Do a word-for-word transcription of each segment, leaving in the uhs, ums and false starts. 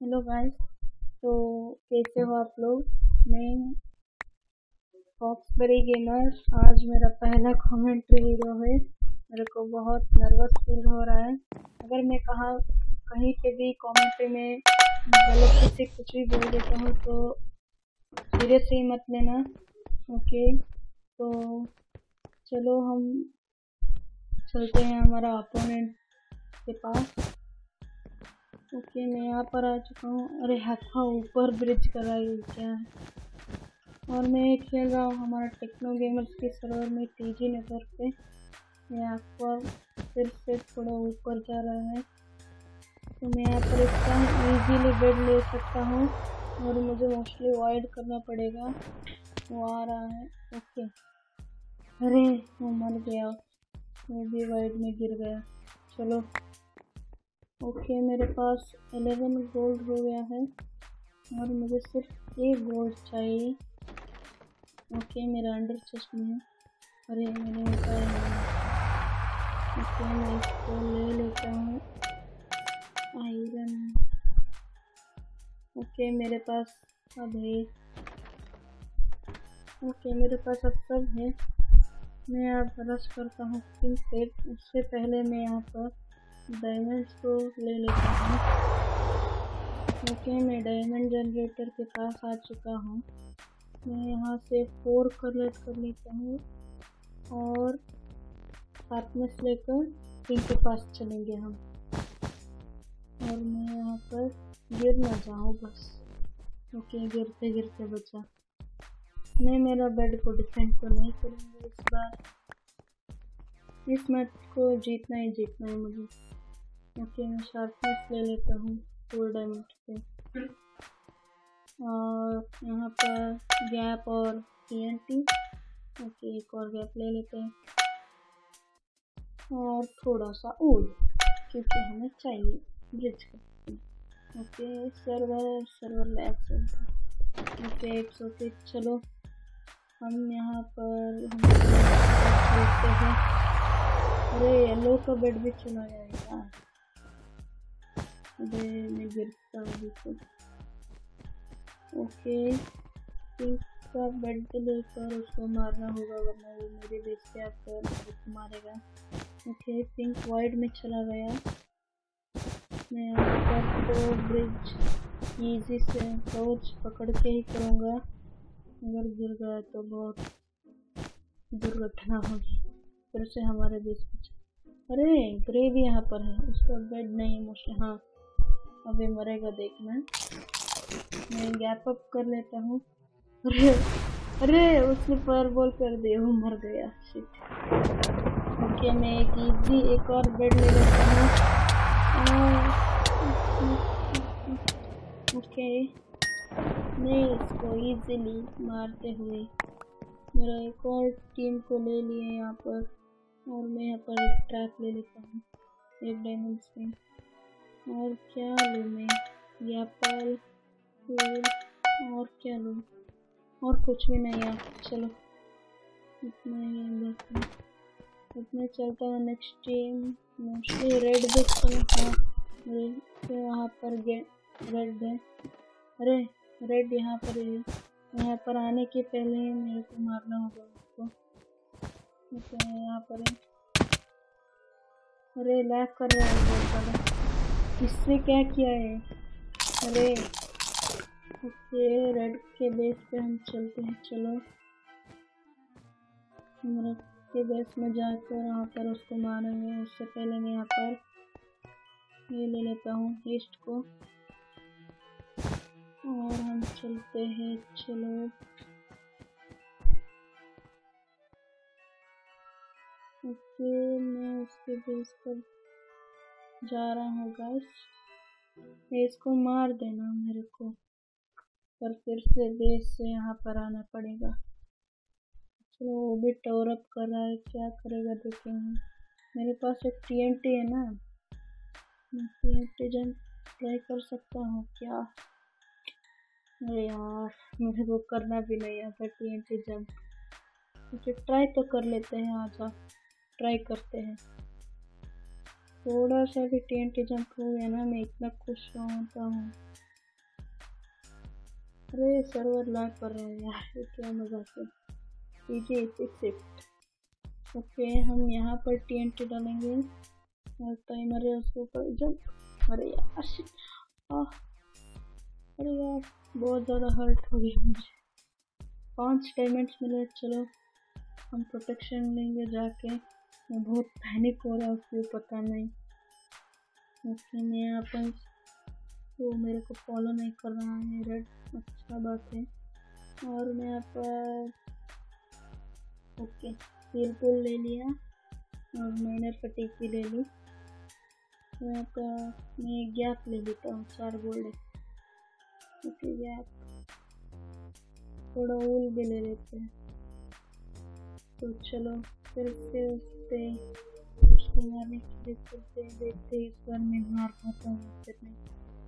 Hello guys. तो कैसे हो आप लोग। मैं फॉक्सबेरी गेमर। आज मेरा पहला कमेंट्री वीडियो है। मेरे को बहुत नर्वस फील हो रहा है। अगर मैं कहा कहीं पे भी कमेंट्री में गलती से कुछ भी बोल देता हूँ तो सीरियसली मत लेना। ओके, तो चलो हम चलते हैं हमारा ओपोनेंट के पास। ओके, मैं यहाँ पर आ चुका हूँ। अरे हवा ऊपर ब्रिज कराई क्या है। और मैं खेल रहा हूँ हमारा टेक्नो गेमर्स के सर्वर में टीजी नेटवर्क पे। ये आपको फिर से थोड़ा ऊपर जा रहा है तो मैं यहाँ पर इसका इजीली बेड ले सकता हूँ और मुझे मोस्टली अवॉइड करना पड़ेगा। वो आ रहा है। ओके, अरे वो मर गया, वो भी वाइड में गिर गया। चलो ओके, मेरे पास इलेवन गोल्ड हो गया है और मुझे सिर्फ एक गोल्ड चाहिए। ओके, मेरा अंडर चेस्ट में है। अरे मैंने उठाया नहीं। ओके, मैं इसको ले लेता हूँ आयरन। ओके, मेरे पास अब है। ओके, मेरे पास अब सब है। मैं अब रश करता हूँ पिंक सेट। उससे पहले मैं यहाँ पर डायमंड्स को ले लेता हूँ। ओके, मैं डायमंड जनरेटर के पास आ चुका हूँ। मैं यहाँ से फोर कलेक्ट कर लेता हूँ और साथ में से लेकर पिंक के पास चलेंगे हम। और मैं यहाँ पर गिर ना जाऊँ बस। ओके, गिरते गिरते बचा। मैं मेरा बेड को डिफेंड तो नहीं करूँगा इस बार। इस मैच को जीतना ही जीतना है मुझे। ओके, मैं शार्पनेस ले लेता हूँ फुल डायमंड पे। और यहाँ पर गैप और टीएनटी। ओके, एक और गैप ले लेते हैं और थोड़ा सा ऊल क्योंकि हमें चाहिए ब्रिज का। Okay, server server lab. Okay, it's okay. चलो हम यहाँ पर हम चलते हैं। अरे येलो का बेड भी चला जाएगा। अरे मैं गिरता हूँ तो। ओके, पिंक का बेड लेकर उसको मारना होगा वरना वो मेरे बेस पे आकर मेरे को मारेगा। ओके, पिंक वाइड में चला गया। मैं यहाँ पर तो ब्रिज इजी से अप्रोच पकड़ के ही करूँगा। अगर गिर गया तो बहुत दुर्घटना होगी। फिर से हमारे बेस पे। अरे ग्रे भी यहाँ पर है, उसका बेड नहीं मोस्टली। हाँ, अभी मरेगा देखना। मैं गैप अप कर लेता हूँ। अरे अरे उसने फायर बॉल कर दिया, वो मर गया। शिट। ओके, मैं एक इजी एक और बेड ले लेता हूँ। ओके, मैं इसको इजीली मारते हुए मेरा एक और टीम को ले लिए यहाँ पर। और मैं यहाँ पर एक ट्रैप ले लेता हूँ एक डायमंड से। और क्या लूँ मैं, एप्पल फूल और क्या लूँ, और कुछ भी नहीं है। चलो इतना ही बस। इतना चलता है नेक्स्ट टीम। मोस्टली रेड भी हाँ, यहाँ पर रेड है। अरे रेड यहाँ पर है। यहाँ पर आने के पहले ही मेरे को मारना होगा उसको। ओके, यहाँ पर है। अरे लैग कर रहा है बहुत ज़्यादा। इससे क्या किया है। अरे ओके, रेड के बेस पे हम चलते हैं। चलो हम रेड के बेस में जाकर वहाँ पर उसको मारेंगे। उससे पहले मैं यहाँ पर ये ले लेता हूँ ईस्ट को और हम चलते हैं। चलो ओके, मैं उसके बेस पर जा रहा हूँ गाइस। इसको मार देना मेरे को, पर फिर से बेस से यहाँ पर आना पड़ेगा। चलो वो भी टावर अप कर रहा है, क्या करेगा देखेंगे। मेरे पास एक टीएनटी है ना, मैं टीएनटी जंप ट्राई कर सकता हूँ क्या। अरे यार मेरे को करना भी नहीं आता टीएनटी जंप। ओके, ट्राई तो कर लेते हैं। आजा ट्राई करते हैं। थोड़ा सा भी टीएनटी जंप हो गया ना, मैं इतना खुश होता हूँ। अरे सर्वर लैग कर रहा है यार, ये क्या मजाक है। PG six six. ओके हम यहाँ पर टीएनटी डालेंगे और टाइमर है उसके ऊपर जंप। अरे यार शिट, अरे यार बहुत ज़्यादा हर्ट हो गया मुझे। पांच डायमंड्स मिले। चलो हम प्रोटेक्शन लेंगे जाके। मैं बहुत पैनिक हो रहा हूँ, क्यों पता नहीं। ओके मैं यहाँ पर वो मेरे को फॉलो नहीं कर रहा है रेड, अच्छा बात है। और मैं यहाँ पर ओके हील पुल ले लिया और माइनर फटीक भी ले ली। यहाँ पर मैं गैप ले लेता हूँ, चार गोल्ड है। ओके गैप, थोड़ा ऊल भी ले लेते हैं। तो चलो फिर से उस पर उसको मारने के लिए चलते हैं, देखते हैं इस बार मैं मार पाता हूँ फिर नहीं।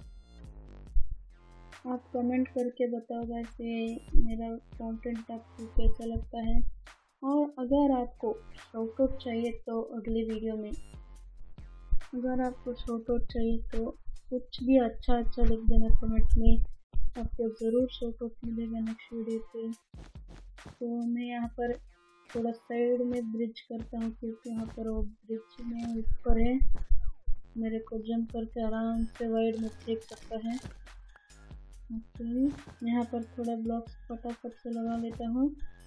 आप कमेंट करके बताओ वैसे मेरा कंटेंट आपको कैसा लगता है। और अगर आपको शॉर्ट आउट चाहिए तो अगली वीडियो में, अगर आपको शॉर्ट आउट चाहिए तो कुछ भी अच्छा अच्छा लिख देना कमेंट में, आपको ज़रूर शॉर्ट आउट मिलेगा नेक्स्ट वीडियो पे। तो मैं यहाँ पर थोड़ा साइड में ब्रिज करता हूँ, क्योंकि यहाँ पर वो ब्रिज में ऊपर है, मेरे को जंप करके आराम से वाइड में फेंक सकता है। ओके यहाँ पर थोड़ा ब्लॉक्स फटाफट से लगा लेता हूँ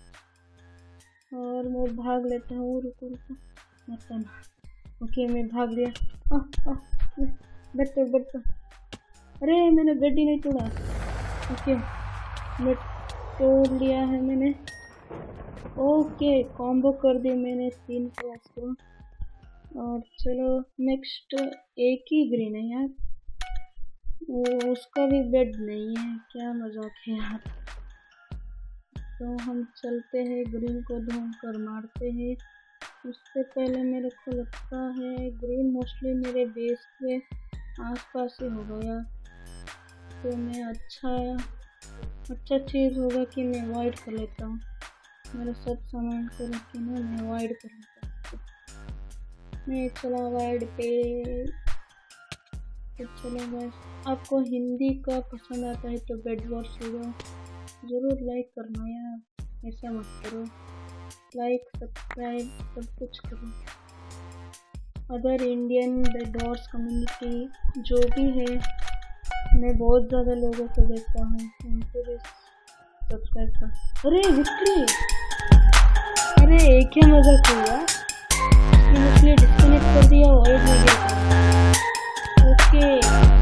और मैं भाग लेता हूँ। रुको रुको मत ना। ओके मैं भाग लिया। आह आह बेड तो बेड तो, अरे मैंने बेड ही नहीं तोड़ा। ओके मैं तोड़ लिया है मैंने। ओके कॉम्बो कर दिया मैंने तीन क्लास को। और चलो नेक्स्ट एक ही ग्रीन है यार, वो उसका भी बेड नहीं है, क्या मजाक है यार। तो हम चलते हैं ग्रीन को ढूंढ कर मारते हैं। उससे पहले मेरे को लगता है ग्रीन मोस्टली मेरे बेस के आसपास ही होगा यार। तो मैं अच्छा अच्छा चीज़ होगा कि मैं वाइड कर लेता हूँ, मेरा सब सामान को रख के ना मैं वाइड कर लेता हूँ। मैं चला वाइड पे। तो चलो बस, आपको हिंदी का पसंद आता है तो बेड वॉर्स होगा, ज़रूर लाइक करना यार, ऐसा मत करो। लाइक सब्सक्राइब सब कुछ करो। Other Indian Bed Wars community जो भी है, मैं बहुत ज़्यादा लोगों को देखता हूँ, उनको भी सब्सक्राइब कर। अरे विक्ट्री, अरे एक ही मजाक हुआ, मैंने इसलिए डिस्कनेक्ट कर दिया, वाइड में गया। ओके